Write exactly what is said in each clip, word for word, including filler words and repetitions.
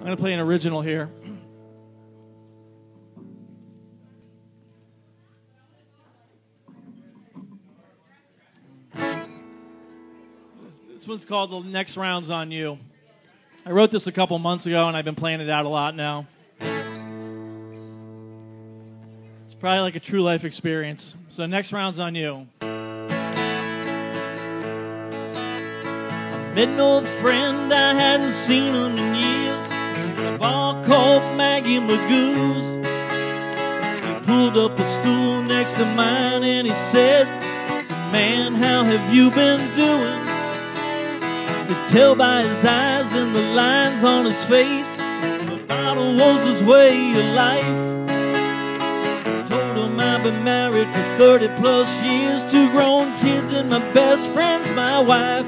I'm going to play an original here. This one's called The Next Round's on You. I wrote this a couple months ago, and I've been playing it out a lot now. It's probably like a true life experience. So next round's on you. I met an old friend, I hadn't seen him in years. A bar called Maggie Magoo's. He pulled up a stool next to mine and he said, "Man, how have you been doing?" I could tell by his eyes and the lines on his face the bottle was his way of life. I told him I've been married for thirty plus years, two grown kids and my best friend's my wife.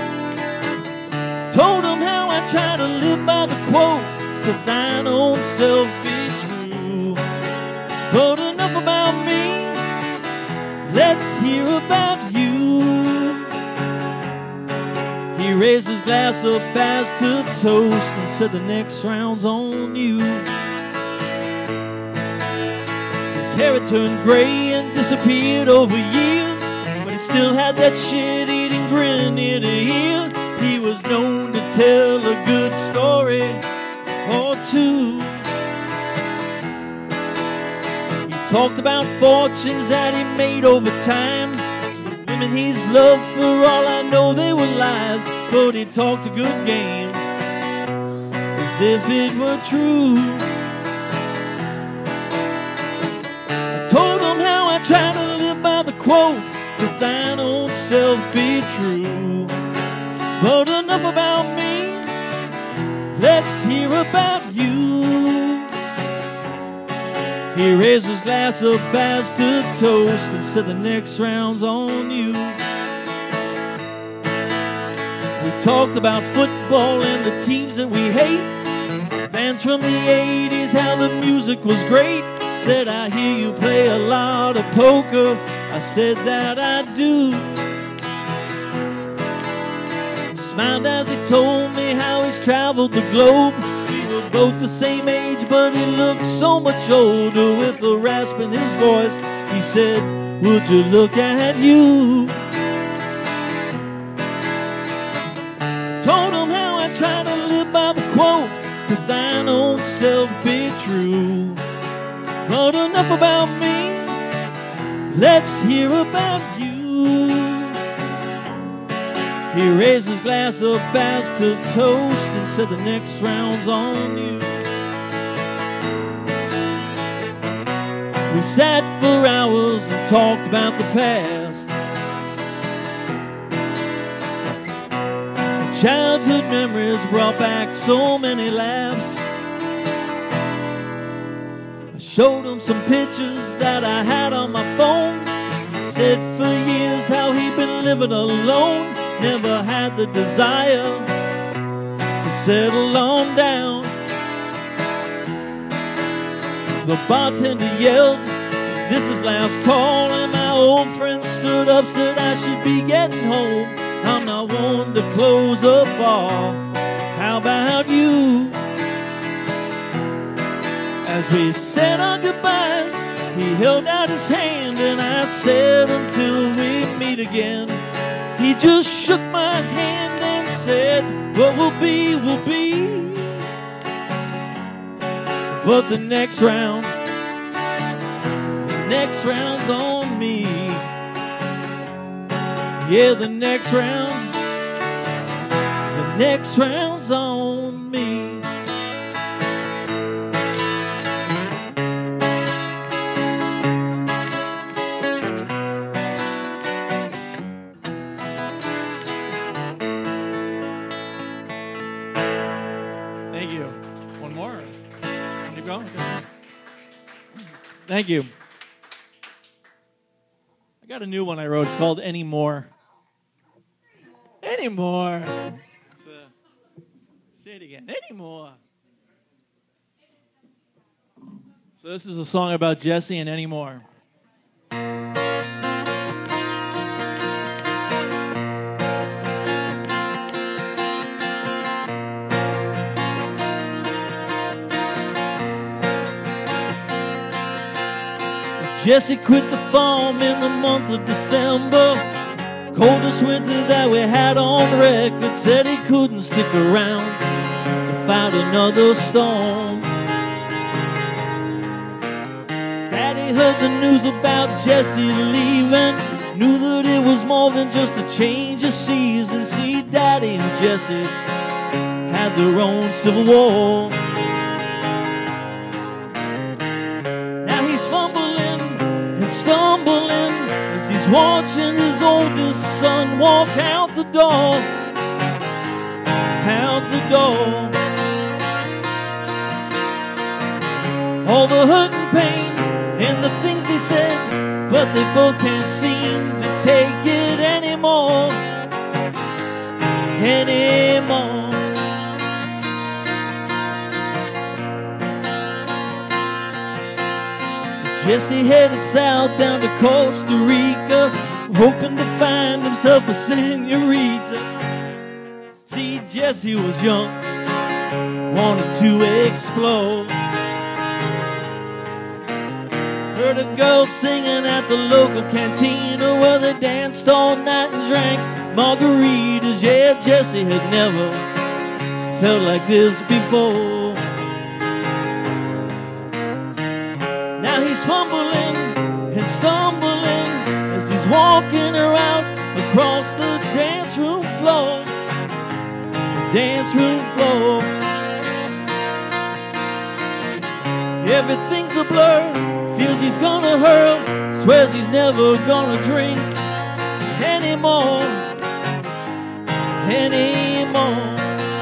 Told him how I try to live by the quote, "To thine own self be true." But enough about me, let's hear about you. He raised his glass up as to toast and said, "The next round's on you." His hair had turned gray and disappeared over years, but he still had that shit-eating grin ear to ear. He was known to tell a good story or two. He talked about fortunes that he made over time. The women he's loved, for all I know they were lies, but he talked a good game as if it were true. I told him how I try to live by the quote, "To thine own self be true." But enough about me, let's hear about you. He raised his glass up as to toast and said, "The next round's on you." We talked about football and the teams that we hate, bands from the eighties, how the music was great. Said, "I hear you play a lot of poker." I said that I do. Smiled as he told me how he's traveled the globe. We were both the same age, but he looked so much older. With a rasp in his voice, he said, "Would you look at you?" Told him how I try to live by the quote, "To thine own self be true." But enough about me, let's hear about you. He raised his glass up as to toast and said, "The next round's on you." We sat for hours and talked about the past. Childhood memories brought back so many laughs. I showed him some pictures that I had on my phone. He said for years how he'd been living alone, never had the desire to settle on down. The bartender yelled, "This is last call," and my old friend stood up, said I should be getting home. I'm not one to close a bar. How about you? As we said our goodbyes, he held out his hand and I said, "Until we meet again." He just shook my hand and said, "What will be, will be." But the next round, the next round's on me. Yeah, the next round, the next round's on me. Thank you. One more. Keep going. Thank you. I got a new one I wrote. It's called Anymore. Anymore. So, say it again. Anymore. So this is a song about Jesse and Anymore. Jesse quit the farm in the month of December. Coldest winter that we had on record. Said he couldn't stick around to fight another storm. Daddy heard the news about Jesse leaving. Knew that it was more than just a change of season. See, Daddy and Jesse had their own civil war. Now he's fumbling and stumbling as he's watching his oldest son walk out the door, out the door. All the hurt and pain and the things they said, but they both can't seem to take it anymore, anymore. Jesse headed south down to Costa Rica, hoping to find himself a senorita. See, Jesse was young, wanted to explore. Heard a girl singing at the local cantina where they danced all night and drank margaritas. Yeah, Jesse had never felt like this before. Now he's fumbling and stumbling as he's walking her out across the dance room floor, dance room floor. Everything's a blur, feels he's gonna hurl, swears he's never gonna drink anymore, anymore.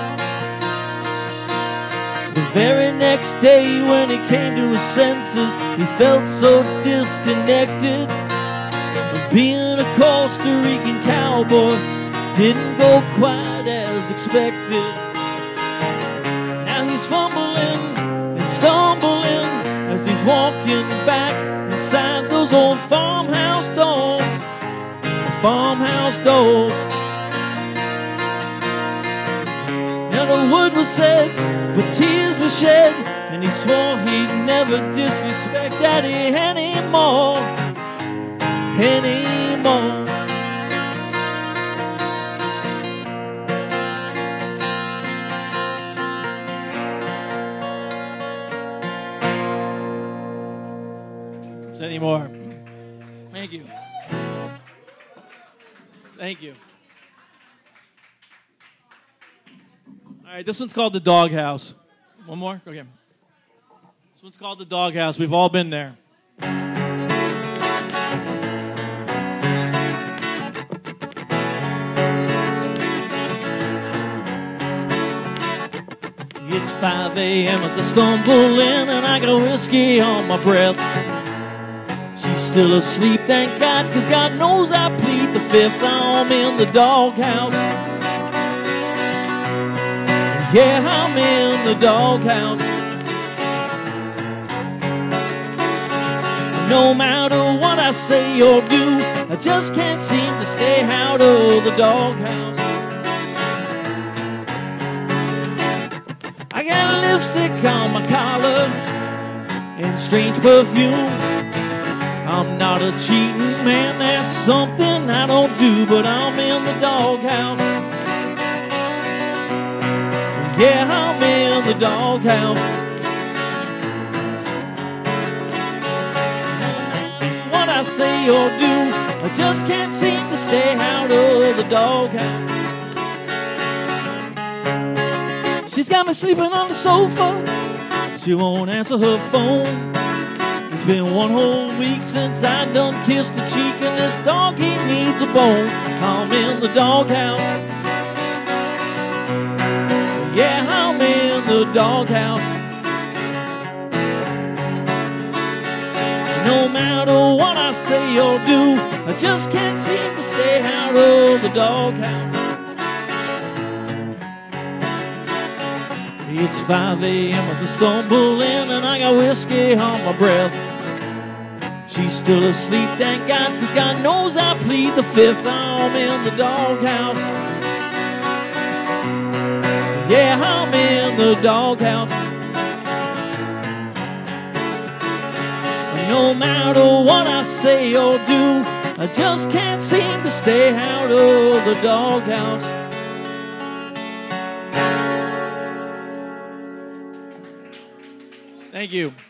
The very next day when he came to his senses, he felt so disconnected. Being a Costa Rican cowboy didn't go quite as expected. Now he's fumbling and stumbling as he's walking back inside those old farmhouse doors, farmhouse doors. Now the word was said, but tears were shed, and he swore he'd never disrespect Daddy anymore, anymore. Anymore. Thank you. Thank you. All right, this one's called The Doghouse. One more? Okay. This one's called The Doghouse. We've all been there. It's five a m as I stumble in and I got whiskey on my breath. She's still asleep, thank God, cause God knows I plead the fifth. I'm in the doghouse. Yeah, I'm in the doghouse. No matter what I say or do, I just can't seem to stay out of the doghouse. I got lipstick on my collar and strange perfume. I'm not a cheating man, that's something I don't do, but I'm in the doghouse. Yeah, I'm in the doghouse. What I say or do, I just can't seem to stay out of the doghouse. She's got me sleeping on the sofa, she won't answer her phone. It's been one whole week since I done kissed a cheek, and this dog, he needs a bone. I'm in the doghouse. Yeah, I'm in the doghouse. No matter what I say or do, I just can't seem to stay out of the doghouse. It's five a m as I stumble in and I got whiskey on my breath. She's still asleep, thank God, cause God knows I plead the fifth. I'm in the doghouse. Yeah, I'm in the doghouse. no matter what I say or do, I just can't seem to stay out of the doghouse. Thank you.